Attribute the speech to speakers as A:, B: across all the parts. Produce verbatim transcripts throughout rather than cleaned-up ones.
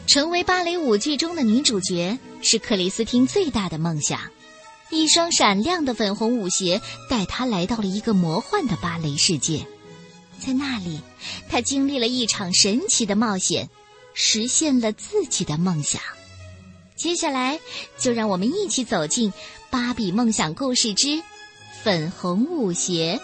A: 成为芭蕾舞剧中的女主角是克里斯汀最大的梦想。一双闪亮的粉红舞鞋带她来到了一个魔幻的芭蕾世界，在那里，她经历了一场神奇的冒险，实现了自己的梦想。接下来，就让我们一起走进《芭比梦想故事之粉红舞鞋》。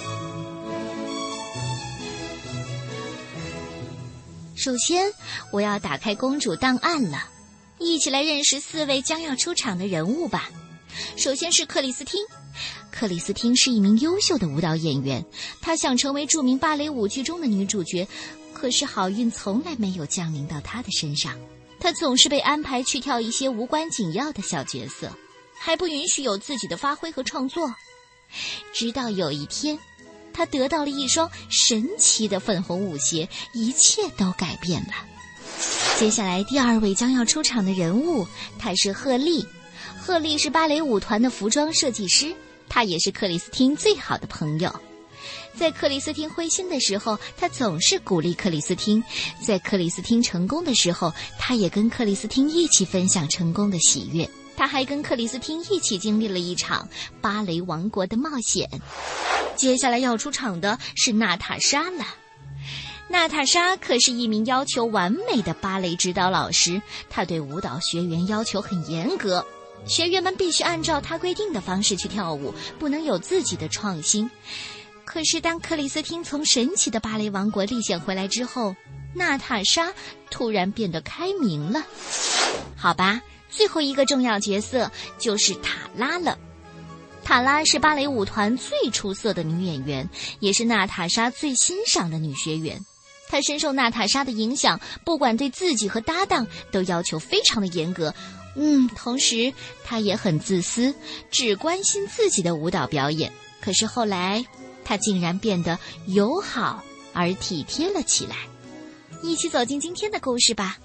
A: 首先，我要打开公主档案了，一起来认识四位将要出场的人物吧。首先是克里斯汀。克里斯汀是一名优秀的舞蹈演员，她想成为著名芭蕾舞剧中的女主角，可是好运从来没有降临到她的身上。她总是被安排去跳一些无关紧要的小角色，还不允许有自己的发挥和创作。直到有一天，她得到了一双神奇的粉红舞鞋，一切都改变了。接下来第二位将要出场的人物，她是赫利。赫利是芭蕾舞团的服装设计师，她也是克里斯汀最好的朋友。在克里斯汀灰心的时候，她总是鼓励克里斯汀；在克里斯汀成功的时候，她也跟克里斯汀一起分享成功的喜悦。她还跟克里斯汀一起经历了一场芭蕾王国的冒险。接下来要出场的是娜塔莎了。娜塔莎可是一名要求完美的芭蕾指导老师，她对舞蹈学员要求很严格，学员们必须按照她规定的方式去跳舞，不能有自己的创新。可是当克里斯汀从神奇的芭蕾王国历险回来之后，娜塔莎突然变得开明了。好吧，最后一个重要角色就是塔拉了。塔拉是芭蕾舞团最出色的女演员，也是娜塔莎最欣赏的女学员。她深受娜塔莎的影响，不管对自己和搭档都要求非常的严格。嗯，同时她也很自私，只关心自己的舞蹈表演。可是后来，她竟然变得友好而体贴了起来。一起走进今天的故事吧。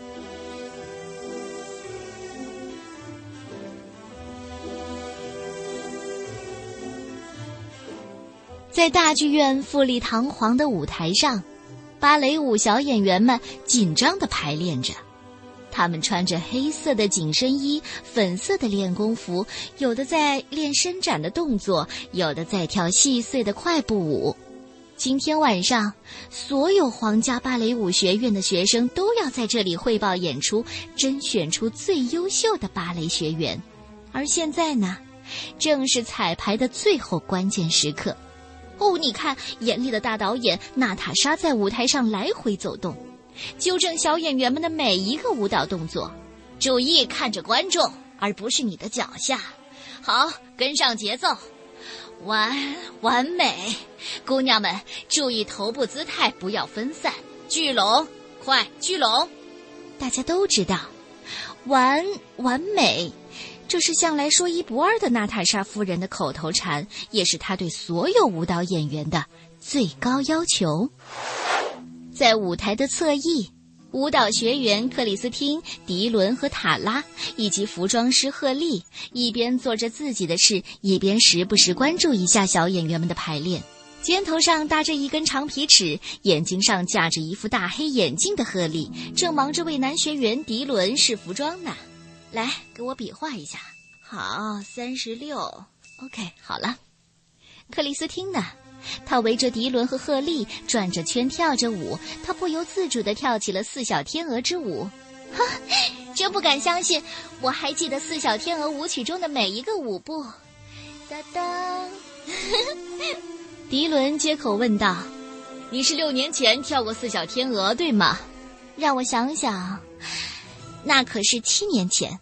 A: 在大剧院富丽堂皇的舞台上，芭蕾舞小演员们紧张地排练着。他们穿着黑色的紧身衣，粉色的练功服，有的在练伸展的动作，有的在跳细碎的快步舞。今天晚上，所有皇家芭蕾舞学院的学生都要在这里汇报演出，甄选出最优秀的芭蕾学员。而现在呢，正是彩排的最后关键时刻。哦，你看，严厉的大导演娜塔莎在舞台上来回走动，纠正小演员们的每一个舞蹈动作。注意看着观众，而不是你的脚下。好，跟上节奏。完，完美。姑娘们，注意头部姿态，不要分散。聚拢，快，聚拢。大家都知道，完，完美。这是向来说一不二的娜塔莎夫人的口头禅，也是她对所有舞蹈演员的最高要求。在舞台的侧翼，舞蹈学员克里斯汀、迪伦和塔拉，以及服装师赫利，一边做着自己的事，一边时不时关注一下小演员们的排练。肩头上搭着一根长皮尺，眼睛上架着一副大黑眼镜的赫利，正忙着为男学员迪伦试服装呢。来，给我比划一下。好，三十六 OK， 好了。克里斯汀呢，他围着迪伦和赫利转着圈跳着舞，他不由自主地跳起了四小天鹅之舞。哈，真不敢相信，我还记得四小天鹅舞曲中的每一个舞步。哒哒迪伦接口问道：你是六年前跳过四小天鹅对吗？让我想想，那可是七年前。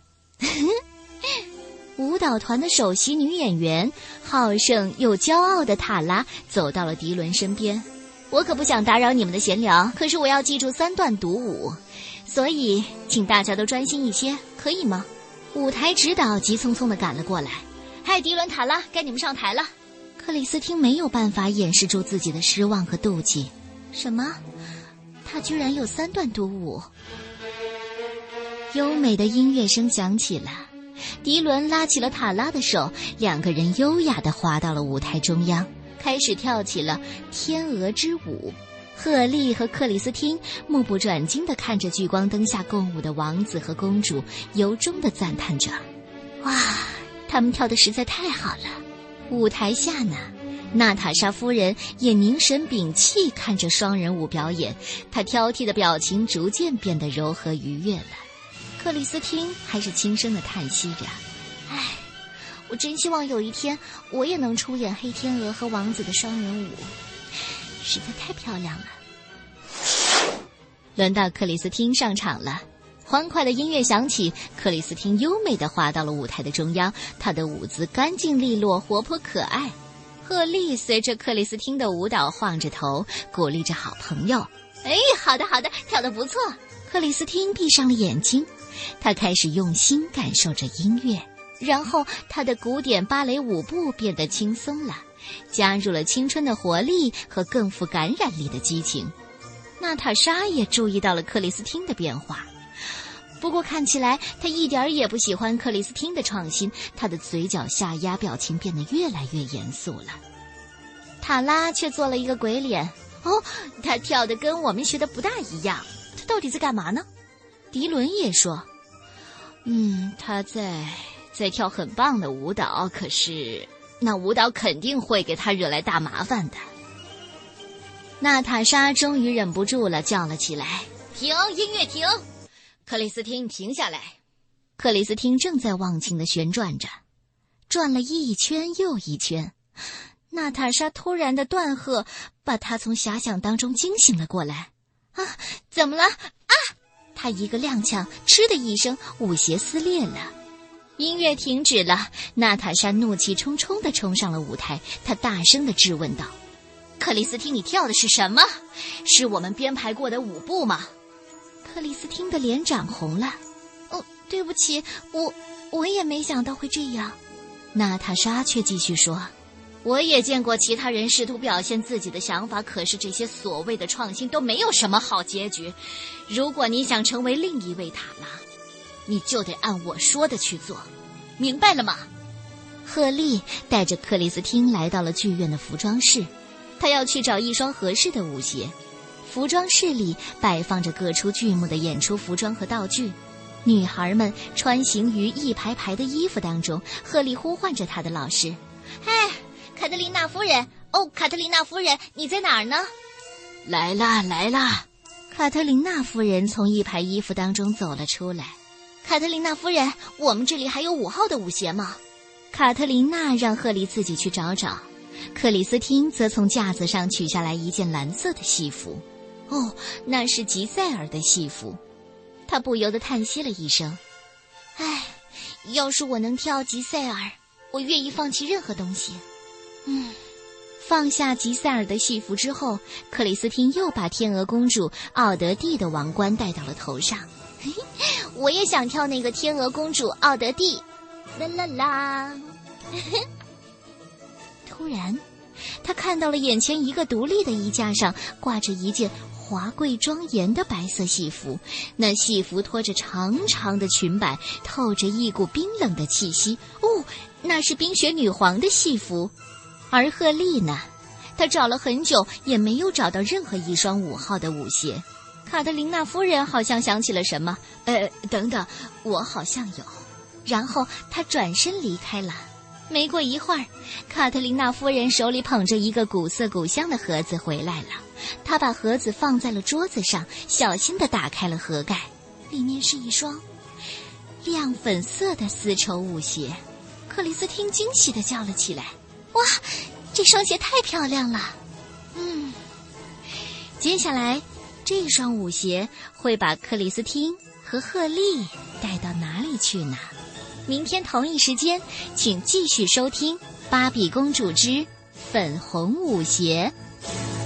A: 舞蹈团的首席女演员，好胜又骄傲的塔拉走到了迪伦身边。我可不想打扰你们的闲聊，可是我要记住三段独舞，所以请大家都专心一些，可以吗？舞台指导急匆匆地赶了过来。嗨，迪伦、塔拉，该你们上台了。克里斯汀没有办法掩饰住自己的失望和妒忌。什么？他居然有三段独舞？优美的音乐声响起了，迪伦拉起了塔拉的手，两个人优雅地滑到了舞台中央，开始跳起了天鹅之舞。 赫利和克里斯汀目不转睛地看着聚光灯下共舞的王子和公主，由衷地赞叹着：哇，他们跳得实在太好了。舞台下呢，娜塔莎夫人也凝神屏气看着双人舞表演，她挑剔的表情逐渐变得柔和愉悦了。克里斯汀还是轻声地叹息着：唉，我真希望有一天我也能出演黑天鹅和王子的双人舞，实在太漂亮了。轮到克里斯汀上场了，欢快的音乐响起，克里斯汀优美地滑到了舞台的中央，她的舞姿干净利落，活泼可爱。赫利随着克里斯汀的舞蹈晃着头，鼓励着好朋友：哎，好的好的，跳得不错。克里斯汀闭上了眼睛，他开始用心感受着音乐，然后他的古典芭蕾舞步变得轻松了，加入了青春的活力和更富感染力的激情。娜塔莎也注意到了克里斯汀的变化，不过看起来他一点也不喜欢克里斯汀的创新，他的嘴角下压，表情变得越来越严肃了。塔拉却做了一个鬼脸：哦，他跳得跟我们学的不大一样，他到底在干嘛呢？迪伦也说：嗯，他在在跳很棒的舞蹈，可是那舞蹈肯定会给他惹来大麻烦的。娜塔莎终于忍不住了，叫了起来：停，音乐停！克里斯汀，停下来！克里斯汀正在忘情地旋转着，转了一圈又一圈。娜塔莎突然的断喝把他从遐想当中惊醒了过来。啊，怎么了？啊！他一个踉跄，嗤的一声，舞鞋撕裂了。音乐停止了，娜塔莎怒气冲冲地冲上了舞台，她大声地质问道：克里斯汀，你跳的是什么？是我们编排过的舞步吗？克里斯汀的脸涨红了。哦，对不起，我我也没想到会这样。娜塔莎却继续说：我也见过其他人试图表现自己的想法，可是这些所谓的创新都没有什么好结局。如果你想成为另一位塔拉，你就得按我说的去做，明白了吗？赫利带着克里斯汀来到了剧院的服装室，他要去找一双合适的舞鞋。服装室里摆放着各出剧目的演出服装和道具，女孩们穿行于一排排的衣服当中。赫利呼唤着他的老师：嗨，卡特琳娜夫人，哦，卡特琳娜夫人，你在哪儿呢？来啦来啦！卡特琳娜夫人从一排衣服当中走了出来。卡特琳娜夫人，我们这里还有五号的舞鞋吗？卡特琳娜让赫利自己去找找，克里斯汀则从架子上取下来一件蓝色的戏服。哦，那是吉赛尔的戏服。他不由得叹息了一声：唉，要是我能跳吉赛尔，我愿意放弃任何东西。嗯，放下吉赛尔的戏服之后，克里斯汀又把天鹅公主奥德蒂的王冠戴到了头上。我也想跳那个天鹅公主奥德蒂，啦啦啦！突然，他看到了眼前一个独立的衣架上挂着一件华贵庄严的白色戏服，那戏服拖着长长的裙摆，透着一股冰冷的气息。哦，那是冰雪女皇的戏服。而赫利呢，他找了很久也没有找到任何一双五号的舞鞋。卡特琳娜夫人好像想起了什么，呃，等等，我好像有。然后他转身离开了。没过一会儿，卡特琳娜夫人手里捧着一个古色古香的盒子回来了。她把盒子放在了桌子上，小心地打开了盒盖，里面是一双亮粉色的丝绸舞鞋。克里斯汀惊喜地叫了起来：哇，这双鞋太漂亮了！嗯，接下来这双舞鞋会把克里斯汀和赫利带到哪里去呢？明天同一时间，请继续收听《芭比公主之粉红舞鞋》。